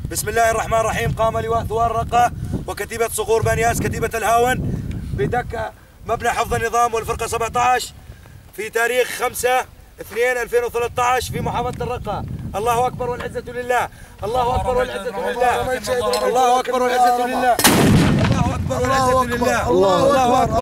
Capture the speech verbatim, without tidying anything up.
بسم الله الرحمن الرحيم. قام لواء ثوار رقة وكتيبة صقور بنياس كتيبة الهاون بدك مبنى حفظ النظام والفرقة سبعة عشر في تاريخ خمسة اثنين ألفين وثلاثة عشر في محافظة الرقة. الله أكبر والعزة لله. الله أكبر والعزة لله. الله أكبر والعزة لله. الله أكبر والعزة لله. الله أكبر.